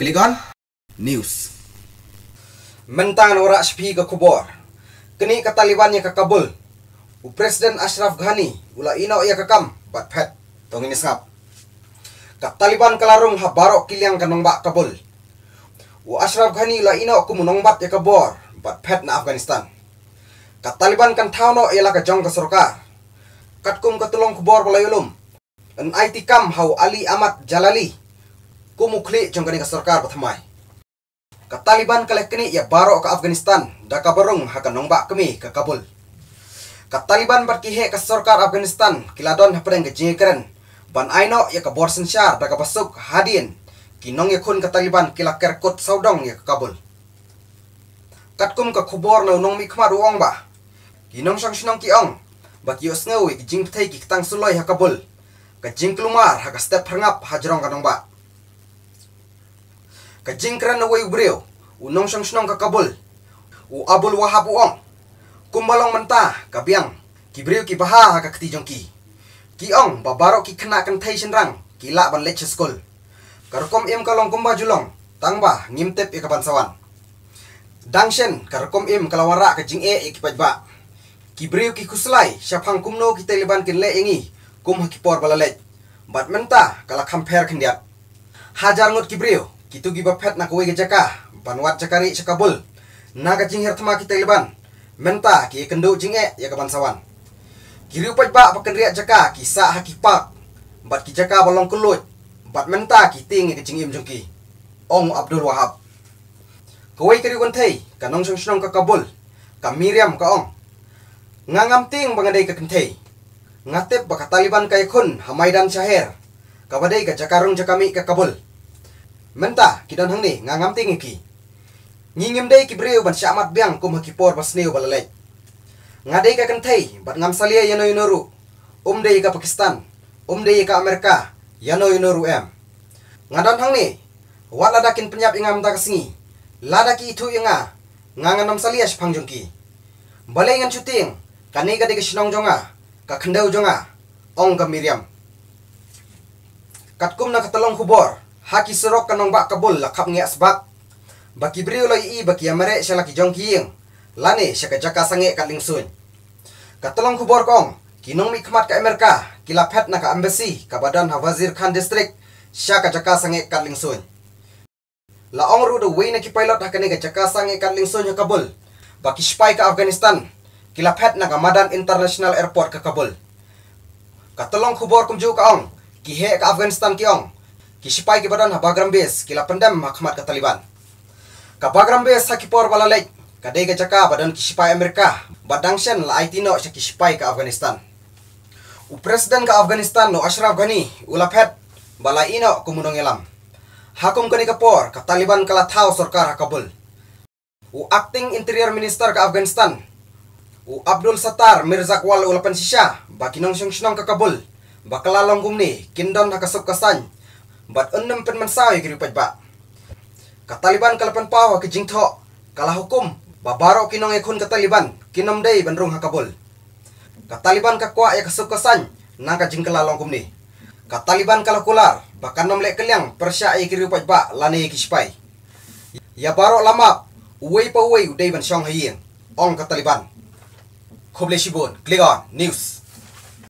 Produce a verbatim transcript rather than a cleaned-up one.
Klik on News. Mentang ora shpi ke kubor. Kini ke Taliban ya ke Kabul. U Presiden Ashraf Ghani ula ino ya ke kam bat phet tong ini sngap. Ka Taliban kelarung ha barok kiliang ke nongbak Kabul. U Ashraf Ghani ula ino ku munongbat ya ke bor bat phet na Afghanistan. Ka Taliban kan thauno ela ka jong ke sarkar. Katkum ke tulong kubor balayulum. An I T kam hau Ali Ahmad Jalali. Kumukli jong kani ke sarkar bathamai. Ka Taliban kalek kini ya barok ke Afghanistan da ka barung ha ka nongbak kemi ke Kabul. Ka Taliban berkihe ke sarkar Afghanistan kiladon hapreng ke jingkeren ban aino ya ka bor sensyar da ka basuk hadin kinong ya kun ke Taliban kila kerkut saudong ya ke Kabul. Katkum ke kubor na unong mi khma ruong ba kinong sang sinong kiong ba kios ngawi ki jing pthai ki tang suloi ha Kabul ka jing klumar ha ka step hangap ha jrong ka nongba. Ka jingkran na way ubreo unong sang sinong ka Kabul u Abul Wahab uong kumbalong mentah kabiang kibreu ki baha ha ka kti jongki kiong babaro ki khna kan thai senrang kila ban lech school karkom im kalong kumba julong tangba ngimtep e ka bansawan dangshen karkom im kalawara ka jing e ki pajba kibreu ki kuslai syapang kumno ki Taliban kin le ingi kum ha ki por balalej bat mentah kala khamper khindiat hajar ngut kibreu kitu giba phet na kuwe jaka banwat jakari sa Kabul naga jingher thama ki Taliban menta ki kendo jinge ya ka bansawan kiriu pajba pakendria jaka ki sa hakipak bat ki jaka balong kulut bat menta ki ting ki jingim jongki ong Abdul Wahab kuwe kiriu konthei kanong song snong ka Kabul ka Miriam ka ong ngangam ting bangadai ka kenthei ngatep baka Taliban kay khun hamaidan syaher kabadai ka jakarung jakami ka Kabul menta kidan hangni ngangam ting ki ngingim dei ki breu ban syamat biang kum hakipor basneu balalej ngadei ka kenthei bat ngam salia yano yinoru um dei ka Pakistan um dei ka Amerika yano yinoru em ngadan hangni wala dakin penyap ingam ta kasingi lada ki itu inga nganganam salia spang jongki balai ngan syuting kani ka de ka sinong jonga ka khendau jonga ong ka Miriam katkum na katalong kubor haki serok kanong bak Kabul lakap ngi asbak baki briu loi i baki amare syala ki jong kiing lane syaka jaka sange kat lingsun katolong kubor kong kinong mi khmat ka Amerika kila phet na ka embassy ka badan ha Wazir Khan district syaka jaka sange kat lingsun la ong ru do wei na ki pilot ha kane ka jaka sange kat lingsun ha Kabul baki spy ka Afghanistan kila phet na ka Madan International Airport ka Kabul katolong kubor kumju ka ong ki he ka Afghanistan ki ong ki spy ki badan ha Bagram Base kila pendam hakmat ka Taliban ka Bagram Base ha ki por balalej ka dei ka jaka badan ki spy Amerika badang shen la aitino sa ki spy ka Afghanistan u presiden ka Afghanistan no Ashraf Ghani ula phet bala ino kumunong elam hakum kani ka por ka Taliban kala thau sarkar ha Kabul u acting interior minister ka Afghanistan u Abdul Sattar Mirzakwal ula pansisya bakinong syong syong ka Kabul bakalalong kumni kindon ha kasuk kasan bat enam pen mansawi kiri pajba ka Taliban kalapan paw ke jingtho kala hukum babaro kinong ekun ka Taliban kinom dei bandrung ha Kabul ka Taliban ka kwa ya kasuk kasan nang ka jingkalalong kumni ka Taliban kala kular bakanom le kelyang persya e kiri pajba lane ki spy ya baro lama uwei pa uwei udei ban syong hayeng ong ka Taliban khoble shibon click on news.